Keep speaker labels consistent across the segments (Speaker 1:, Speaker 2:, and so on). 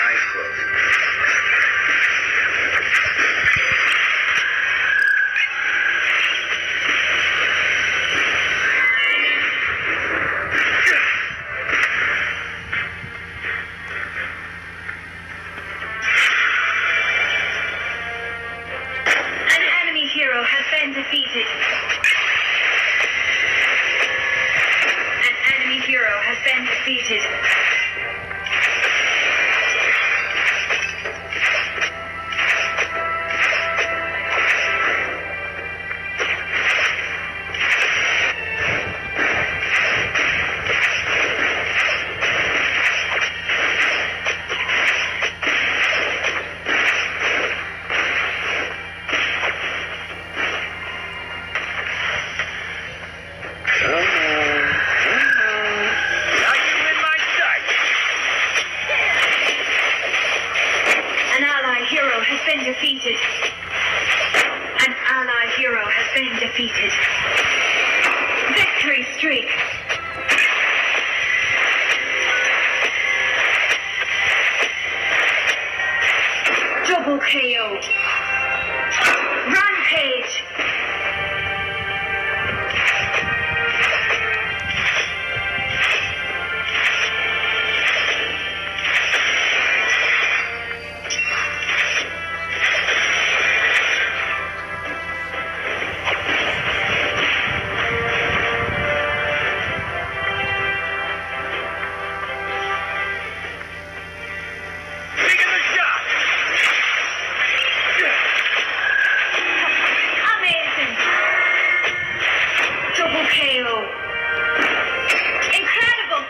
Speaker 1: eyes closed.
Speaker 2: An enemy hero has been defeated. An enemy hero has been defeated.
Speaker 1: Now you in my sight.
Speaker 2: An ally hero has been defeated. An ally hero has been defeated. Victory streak. Double KO. Rampage.
Speaker 1: Taking the shot.
Speaker 2: Amazing. Double KO. Incredible.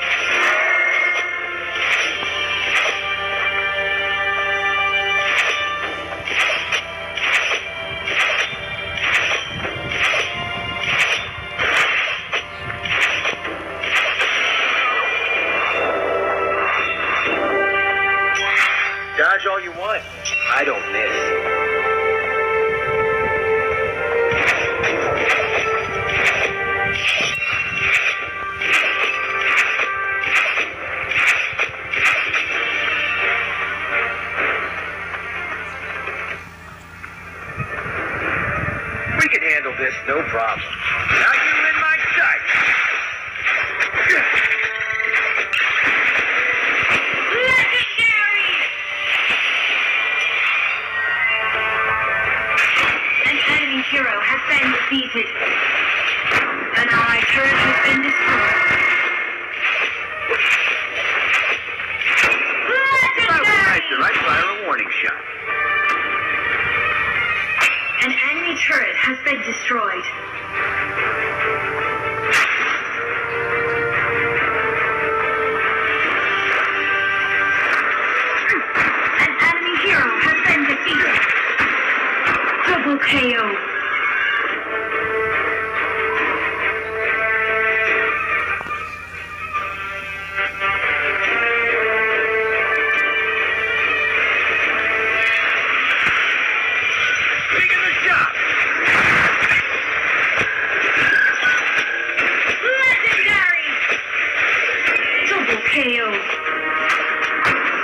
Speaker 1: Dodge all you want. I don't miss. We can handle this, no problem. Now you in my sight.
Speaker 2: Legendary. An enemy hero has been defeated. An allied turret has been destroyed.
Speaker 1: That was nicer.
Speaker 2: Legendary.
Speaker 1: I'd fire a warning shot.
Speaker 2: An enemy turret has been destroyed. An enemy hero has been defeated. Double KO.
Speaker 1: Taking the shot.
Speaker 2: Legendary. Double KO.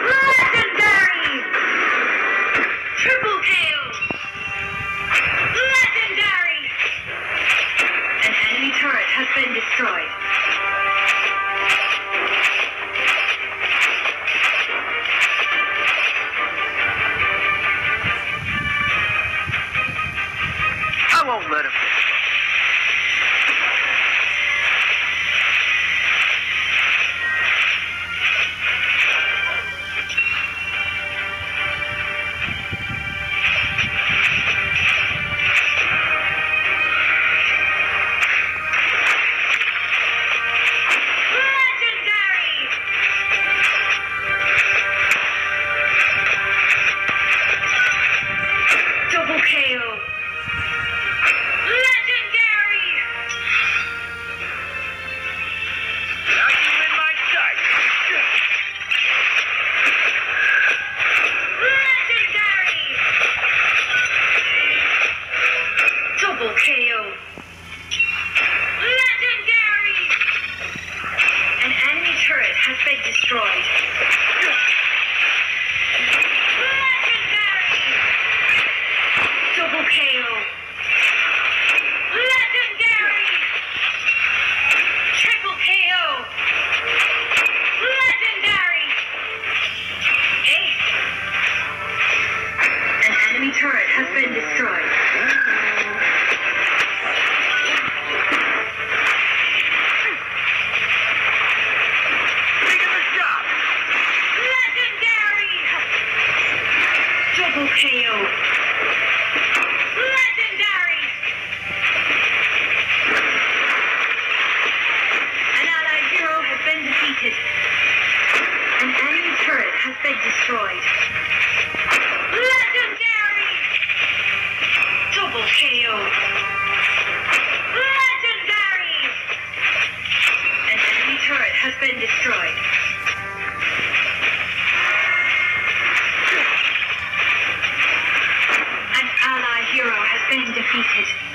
Speaker 2: Legendary. Triple KO. been destroyed.
Speaker 1: Taking the shot.
Speaker 2: Legendary! Double KO. Legendary! An allied hero has been defeated. An enemy turret has been destroyed. Legendary! Double KO. Legendary! An enemy turret has been destroyed. An ally hero has been defeated.